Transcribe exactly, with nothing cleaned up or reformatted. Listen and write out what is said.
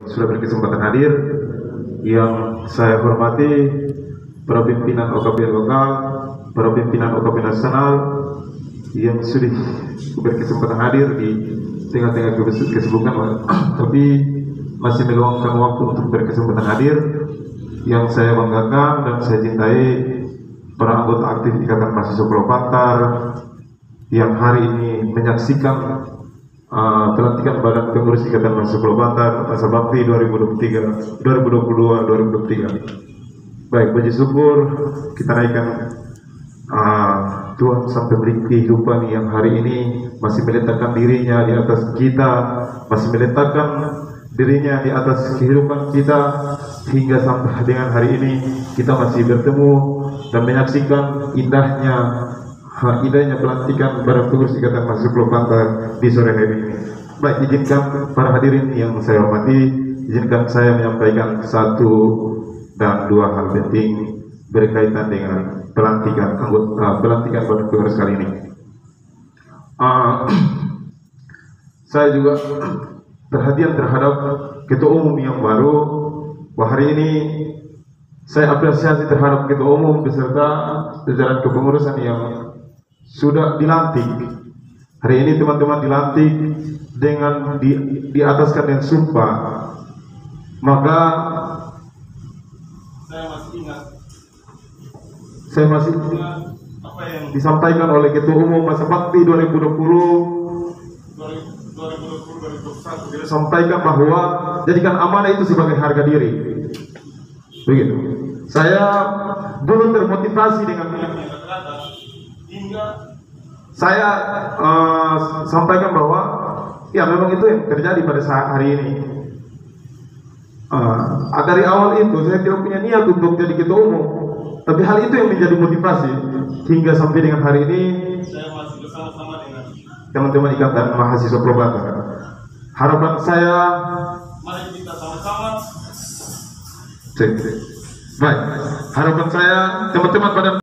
Sudah berkesempatan hadir, yang saya hormati para pimpinan O K P lokal, para pimpinan O K P nasional yang sudah berkesempatan hadir di tengah-tengah kesibukan, tapi masih meluangkan waktu untuk berkesempatan hadir. Yang saya banggakan dan saya cintai para anggota aktif Ikatan Mahasiswa Pulau Pantar yang hari ini menyaksikan uh, pelantikan Badan Pengurus Ikatan Mahasiswa Pulau Pantar masa bakti dua ribu dua puluh tiga, dua ribu dua puluh dua dua ribu dua puluh tiga. Baik, puji syukur kita naikkan uh, Tuhan sampai beri kehidupan yang hari ini masih meletakkan dirinya di atas kita, masih meletakkan dirinya di atas kehidupan kita, hingga sampai dengan hari ini kita masih bertemu dan menyaksikan indahnya indahnya pelantikan Badan Pengurus Ikatan Mahasiswa Pulau Pantar di sore hari ini. Baik, izinkan para hadirin yang saya hormati, izinkan saya menyampaikan satu dan dua hal penting berkaitan dengan pelantikan anggota uh, pelantikan Badan Pengurus kali ini. Uh, saya juga perhatian terhadap ketua umum yang baru. Wah, hari ini saya apresiasi terhadap ketua umum beserta jajaran kepengurusan yang sudah dilantik. Hari ini teman-teman dilantik dengan di, di ataskan dengan sumpah. Maka saya masih ingat saya masih ingat apa yang disampaikan oleh ketua umum masa bakti dua ribu dua puluh dua ribu dua puluh dua ribu dua puluh satu. Dia sampaikan bahwa jadikan amanah itu sebagai harga diri. Begitu. Saya belum termotivasi dengan kata-kata hingga saya uh, sampaikan bahwa ya memang itu yang terjadi pada saat hari ini. Uh, dari awal itu saya tidak punya niat untuk jadi ketua umum, tapi hal itu yang menjadi motivasi hingga sampai dengan hari ini saya masih bersama-sama dengan teman-teman Ikatan Mahasiswa Pulau Pantar. Harapan saya, mari kita sama-sama. Cek, cek. Baik, harapan saya teman-teman pada